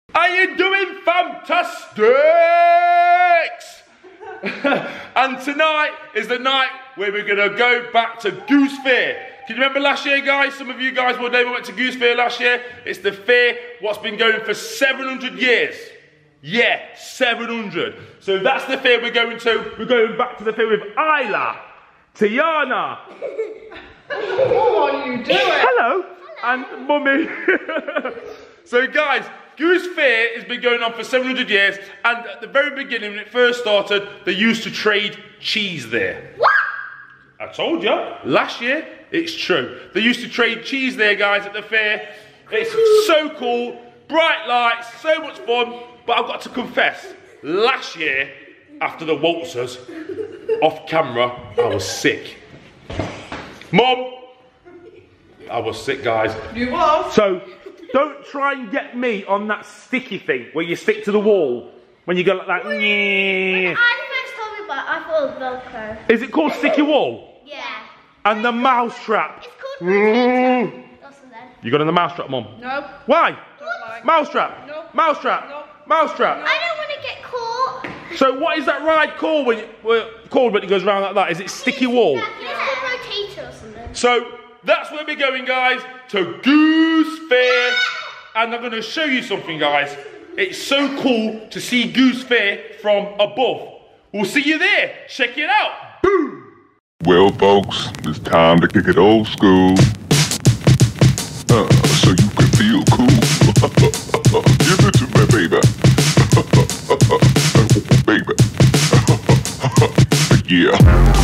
Are you doing fantastics? And tonight is the night where we're going to go back to Goose Fair. Can you remember last year, guys? Some of you guys will know we went to Goose Fair last year. It's the fair what's been going for 700 years. Yeah, 700. So that's the fair we're going to. We're going back to the fair with Isla, Tiana. What are you doing? Hello. And Mummy. So guys, Goose Fair has been going on for 700 years, and at the very beginning, when it first started, they used to trade cheese there. What? I told you, last year, it's true. They used to trade cheese there, guys, at the fair. It's so cool, bright lights, so much fun, but I've got to confess, last year, after the waltzers, off camera, I was sick. Mum, I was sick, guys. You was? So, don't try and get me on that sticky thing where you stick to the wall when you go like that. When I first told me about it, I thought it was Velcro. Is it called sticky wall? Yeah. And the mouse trap. It's called potato. You got on the mouse trap, Mum? No. Why? Don't like. Mouse trap. No. Mouse trap. No. Mouse trap. I don't want to get caught. So what is that ride called when it goes around like that? Is it sticky wall? It's called potato or something. So that's where we're going, guys, to Goose Fair. And I'm going to show you something, guys. It's so cool to see Goose Fair from above. We'll see you there. Check it out. Boom. Well, folks, it's time to kick it old school. So you can feel cool. Give it to me, baby. Baby. Yeah.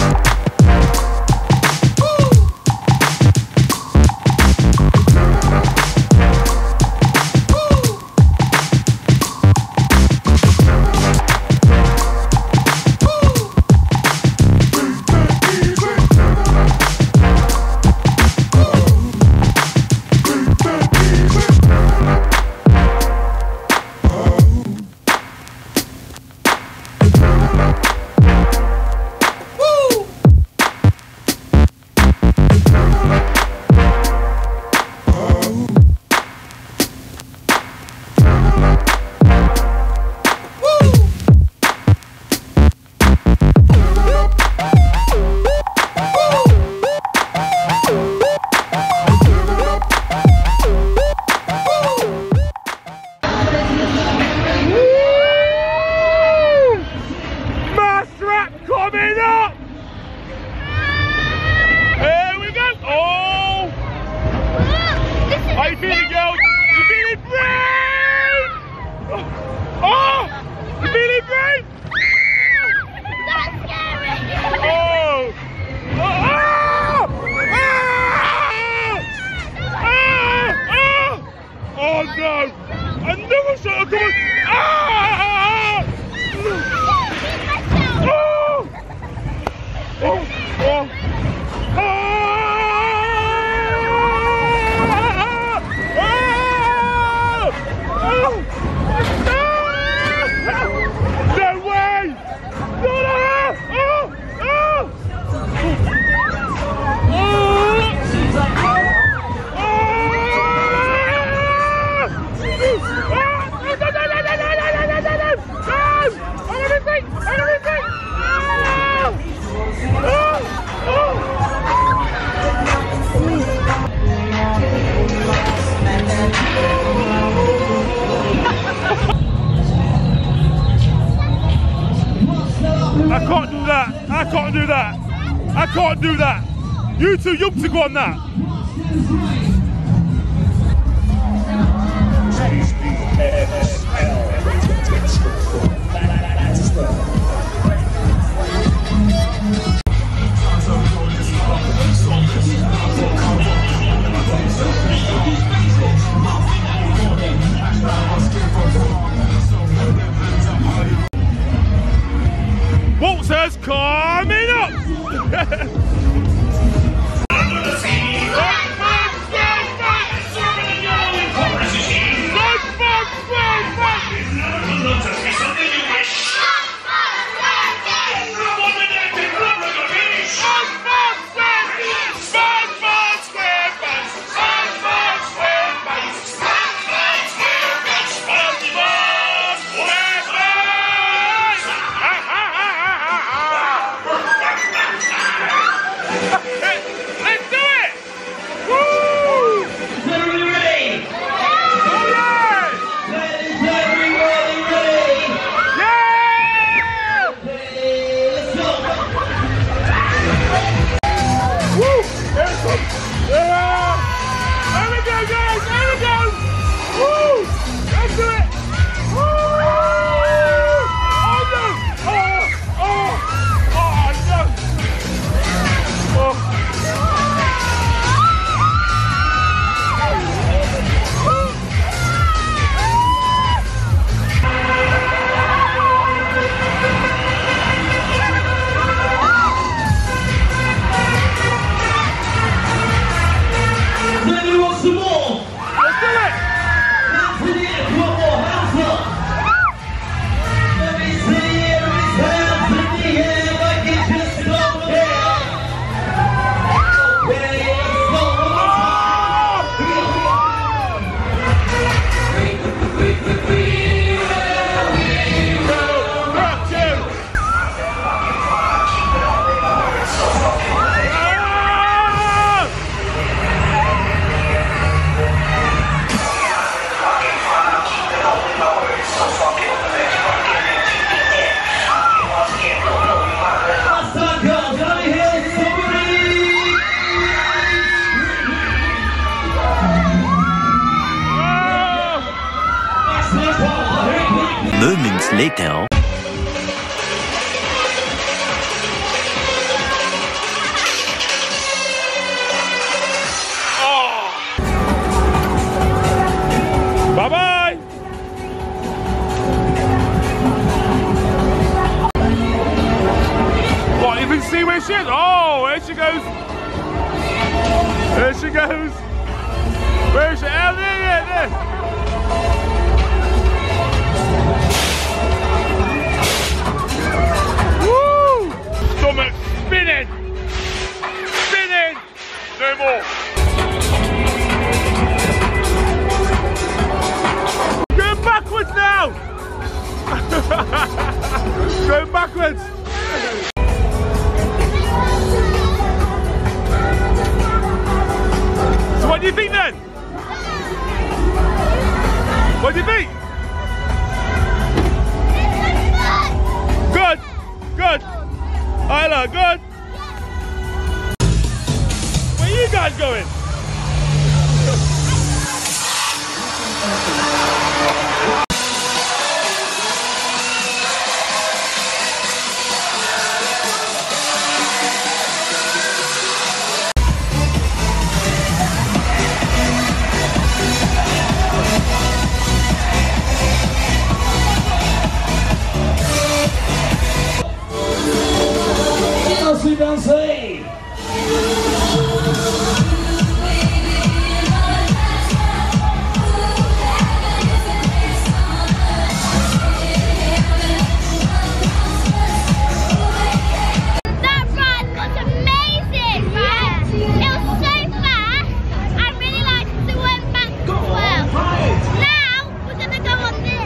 I can't do that. I can't do that. I can't do that. You too young to go on that. Waltzers coming up! Moments later. Bye-bye! What, you can see where she is? Oh, there she goes. There she goes. Where is she? Oh, there. Woo! Stomach spinning. Spinning. No more. Backwards now! Going backwards! So what do you think then? What do you think? Good! Good! Isla, good! Where are you guys going? Danser! That ride was amazing, right? It was so fast. I really liked the went back as well. Now we're gonna go on this.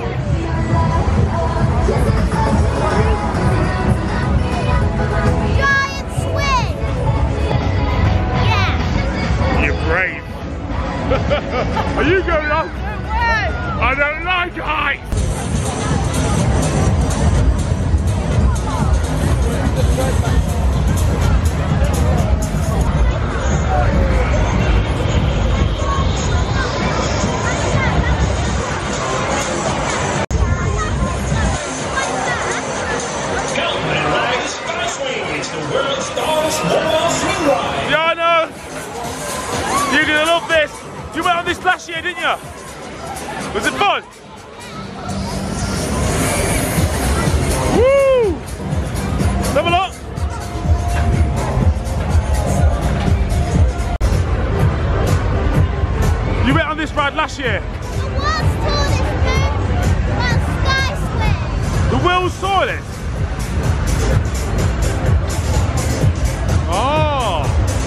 Giant swing. Yeah. You're brave. Are you going up? I don't like heights. Diana, you're gonna love this. You went on this last year, didn't you? Was it fun? Woo! Let's have a look. You went on this ride last year. The world's tallest. Oh.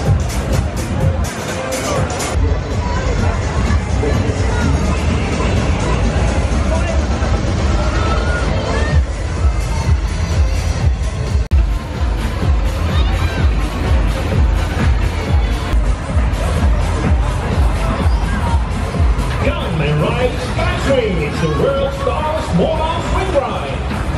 Come and ride Sky Swing. It's the world's tallest mobile swing ride.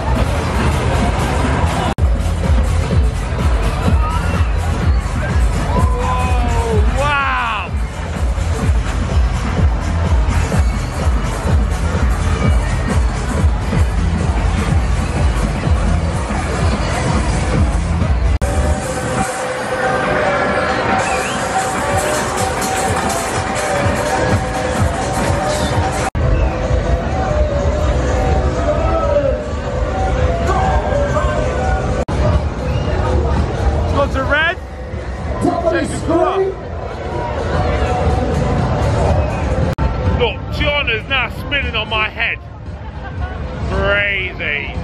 Lots of red. Change the colour. Look, Tiana's now spinning on my head. Crazy.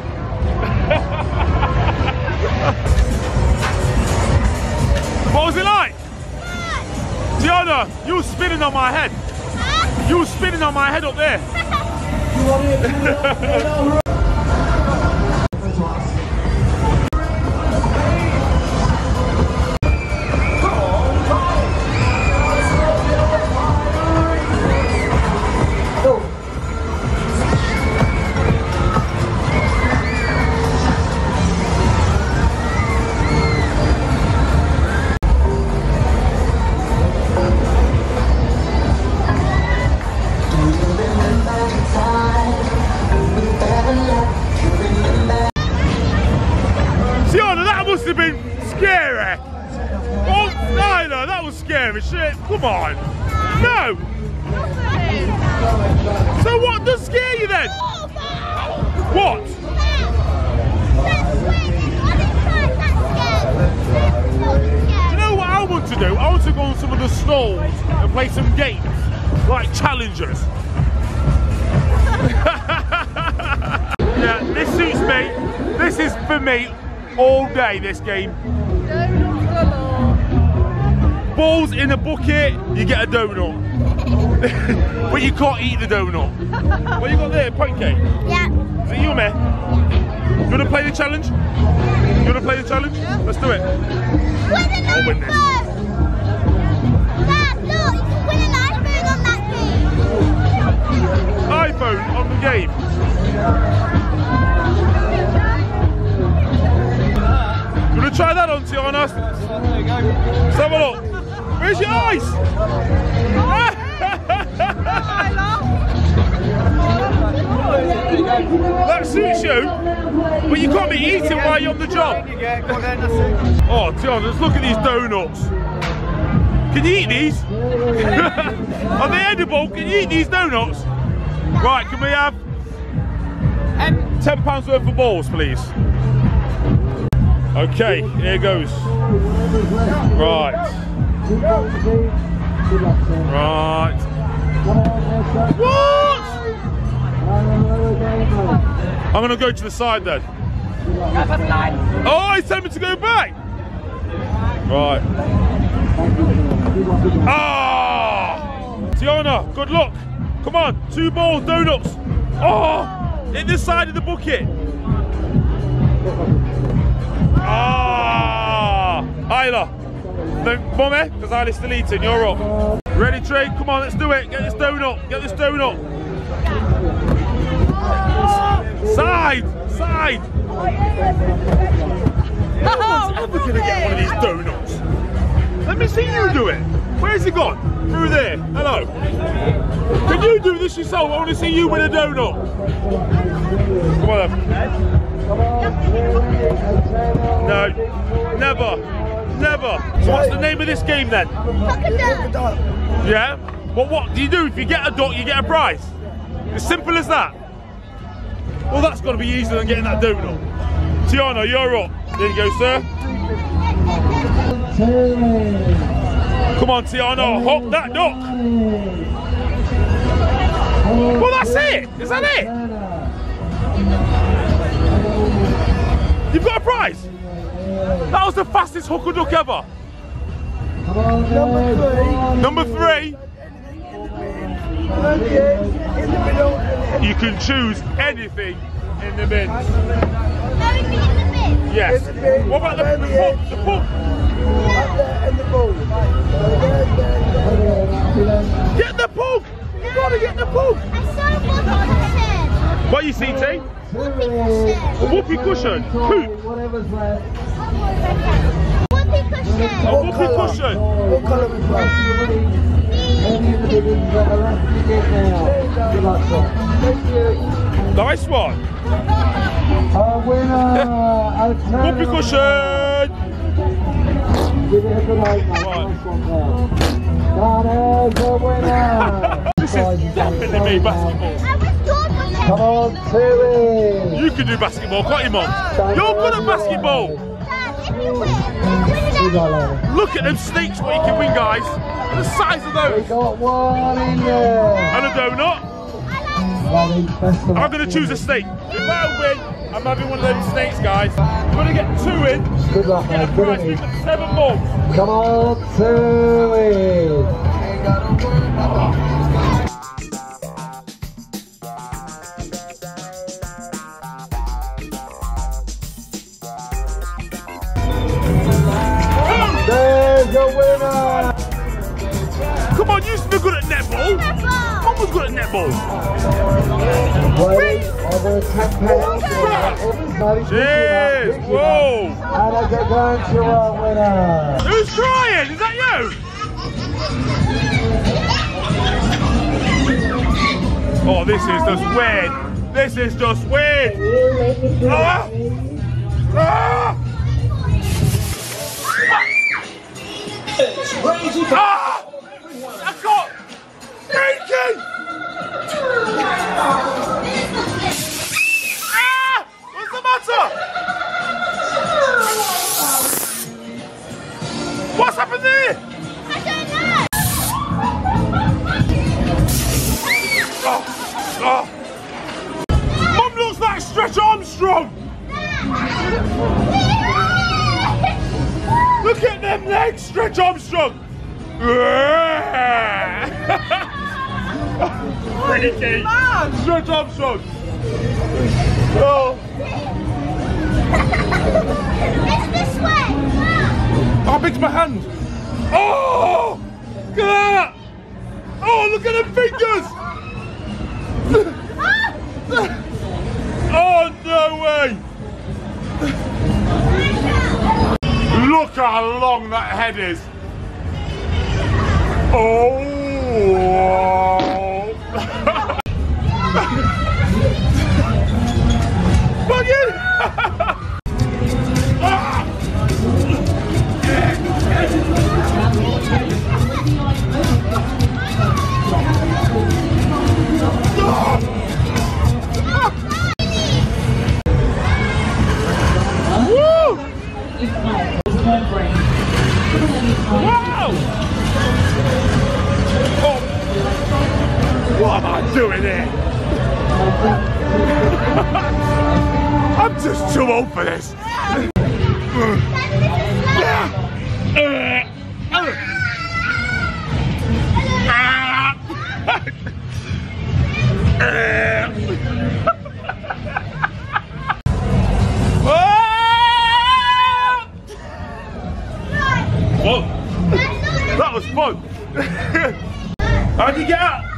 What was it like? Tiana, you were spinning on my head. You were spinning on my head up there. Come on. No. So what does scare you then? What? You know what I want to do? I want to go on some of the stalls and play some games, like challengers. Yeah, this suits me. This is for me all day, this game. Balls in a bucket, you get a donut. But you can't eat the donut. What you got there? Pancake? Yeah. Is it you, man? You want to play the challenge? You want to play the challenge? Yeah. Let's do it. I'll win this. Dad, look, you can win an iPhone on that game. iPhone on the game. You want to try that on, Tiana? Let's have a look. Where's your eyes? That suits you, but you can't be eating while you're on the job. Oh, Tiana, let's look at these donuts. Can you eat these? Are they edible? Can you eat these donuts? Right, can we have £10 worth of balls, please? Okay, here goes. Right. Right. What? I'm going to go to the side then. Oh, he's telling me to go back. Right. Ah! Tiana, good luck. Come on, 2 balls, donuts. Oh! In this side of the bucket. Ah! Isla. No, Mummy, because Isla's still eating. You're up. Ready, Trey? Come on, let's do it. Get this donut. Get this donut. Side! Side! No one's ever going to get one of these donuts. Let me see you do it. Where's he gone? Through there. Hello. Can you do this yourself? I want to see you win a donut. Come on then. No. Never. Never. So what's the name of this game then? Crocodile. Yeah? Well, what do you do? If you get a duck, you get a prize. As simple as that. Well, that's got to be easier than getting that donut. Tiana, you're up. There you go, sir. Come on, Tiana, hop that duck. Well, that's it. Is that it? You've got a prize. That was the fastest hook a duck ever. Number 3. You can choose anything in the bin. Everything in the bin? Yes. What about the pug? The pug? Get the pug! You gotta get the pug! I saw a whoopee cushion. What you see, T? Whoopee cushion. A whoopee cushion. Poop. Whoopee cushion. A whoopee cushion. What colour was that? Nice one. Whoopee cushion. Give it a good like that. This is definitely me basketball. I was good with it. Come on, Tilly. You can do basketball, can't you, Mum? You're good at basketball. Dad, if you win it. Look at them snakes, what you can win, guys. The size of those. We got one in there. And a donut. I'm going to choose a snake. If I win, I'm having one of those snakes, guys. I'm going to get 2 in. Good luck, Get a man. prize. Good We've got 7 balls. Come on, Tilly. There's your winner. Come on, you used to be good at netball. Mum was good at netball. Ready? Over £10. Cheers. Whoa. And a gargantua winner. Who's trying? Is that you? Oh, this is just weird. This is just weird. Ah! Ah! Ah! Ah! What's the matter? What's happened there? I don't know. Oh, oh. Mum looks like Stretch Armstrong. Look at them legs, Stretch Armstrong. Freaky. Stretch Armstrong. Oh. It's this way. How big's my hand? Oh! Look at that! Oh, look at the fingers! Oh, no way! Look how long that head is! Oh! Bugging! Wow! Oh. What am I doing here? I'm just too old for this. Whoa. That was fun. How'd you get out?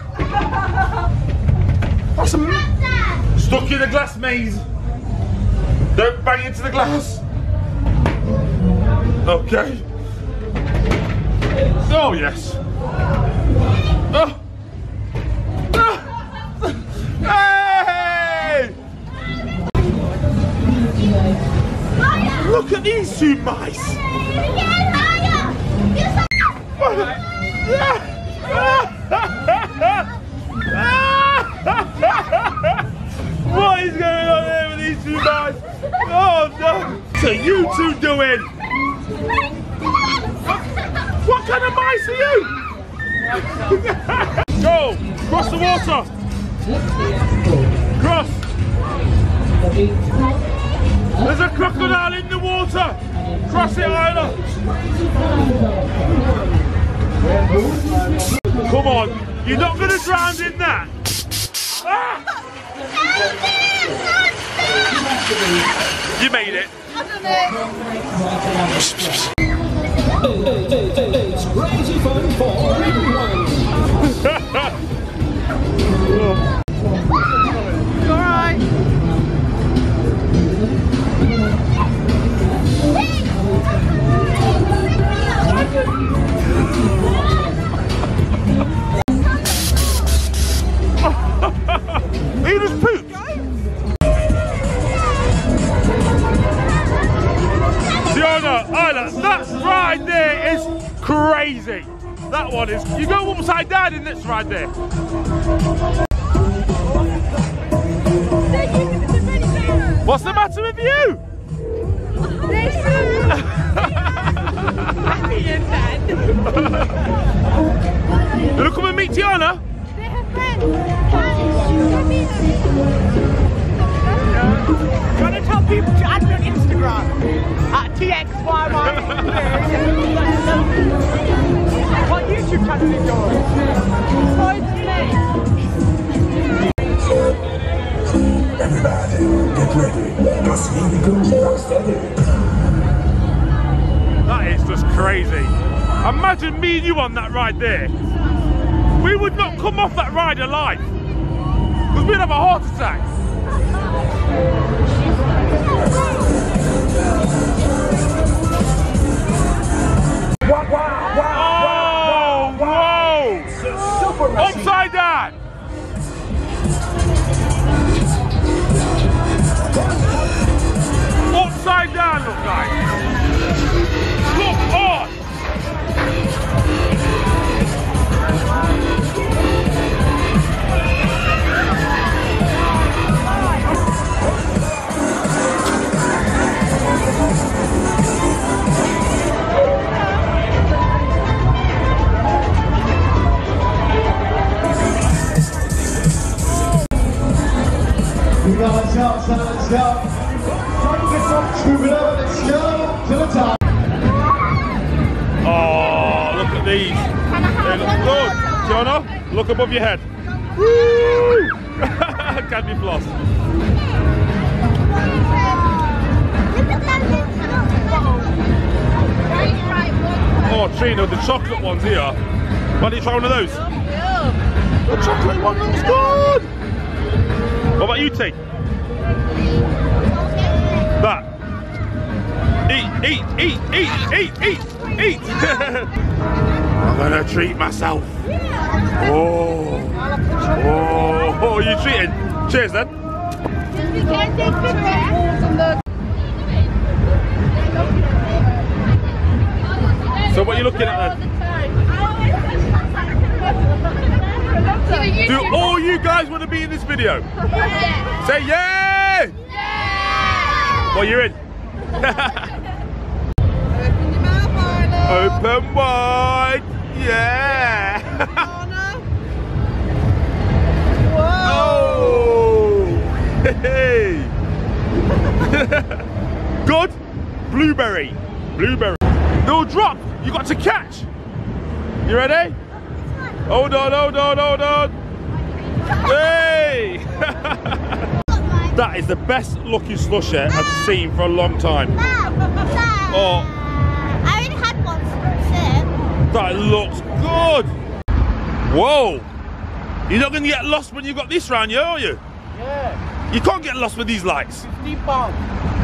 That's stuck in a glass maze. Don't bang into the glass. Okay. Oh yes. Oh. Oh. Hey! Look at these two mice. What is going on here with these two guys? Oh no! So you two doing? What kind of mice are you? Go! Cross the water! Cross! There's a crocodile in the water! Cross it, Isla! Come on, you're not going to drown in that! Ah! You made it! It's crazy fun for everyone. Alright. He just pooped! Tiana, Isla, that ride there is crazy! That one is. You go upside down in this ride there. What's the matter with you? You look, come and meet Tiana. You want to tell people to add me on Instagram at TXYY. What YouTube channel is yours? Everybody, get ready, because here we go, Rocksteady. That is just crazy. Imagine me and you on that ride there. We would not come off that ride alive. Because we'd have a heart attack. Oh, whoa! Upside down! Upside down, look like. Look on! We got a shot, so let's go. Scoop it up, let's go to the top. Oh, look at these. They look good. Tiana, look above your head. Woo! Candy floss. Oh, Trina, the chocolate ones here. Why don't you try one of those? The chocolate one looks good. What about you, T? That. Eat. I'm gonna treat myself. Oh, you treating? Cheers then. So what are you looking at then? Do all you guys want to be in this video? Yeah. Say yeah! Yeah! Well, you're in. Open wide. Yeah. Oh. Hey. Good. Blueberry. No drop. You got to catch. You ready? Hold on. Hey. That is the best looking slushy I've seen for a long time. Oh. I already had one sip. That looks good. Whoa. You're not going to get lost when you've got this round, are you? Yeah. You can't get lost with these lights. 50 pounds.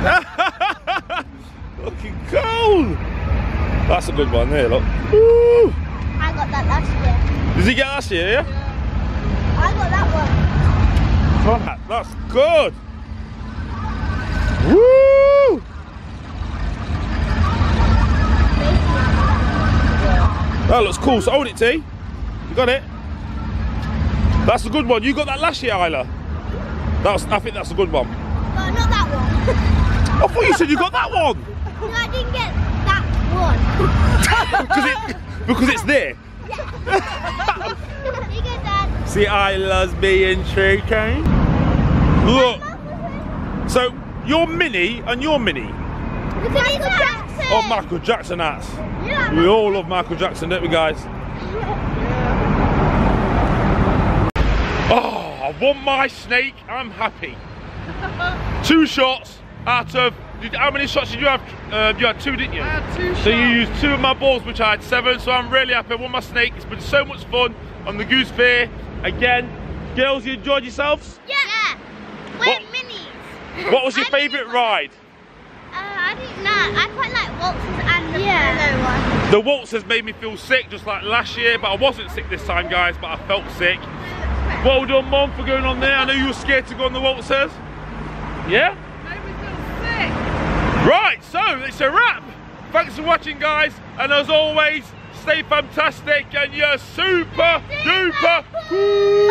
Looking cool. That's a good one there, look. Woo. I got that last year. Did you get last year, yeah? I got that one. That's good. Woo! That looks cool. So hold it, T. You got it? That's a good one. You got that last year, Isla. I think that's a good one. No, not that one. I thought you said you got that one. No, I didn't get that one. because it's there. Yeah. You get that. See, Isla's being tricky. Look. So you're Minnie and you're Minnie. Michael Jackson. Oh, Michael Jackson hats. Yeah. We all love Michael Jackson, don't we, guys? Oh, I won my snake. I'm happy. 2 shots out of. How many shots did you have? You had 2, didn't you? I had 2 shots. So you used 2 of my balls, which I had 7. So I'm really happy. I won my snake. It's been so much fun on the Goose Fair. Again, girls, you enjoyed yourselves? Yeah. We're minis. What was your favourite ride? I didn't know. I quite like waltzes and the yellow one. The waltzers made me feel sick, just like last year, but I wasn't sick this time, guys, but I felt sick. Well done, Mom, for going on there. I know you were scared to go on the waltzers. Yeah? Made me feel sick. Right, so it's a wrap. Thanks for watching, guys, and as always, stay fantastic and you're super duper cool.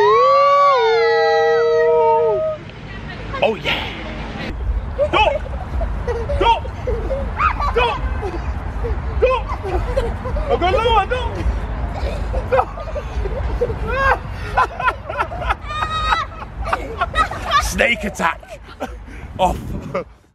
Oh yeah. Stop! I've got lower, Snake attack. Off.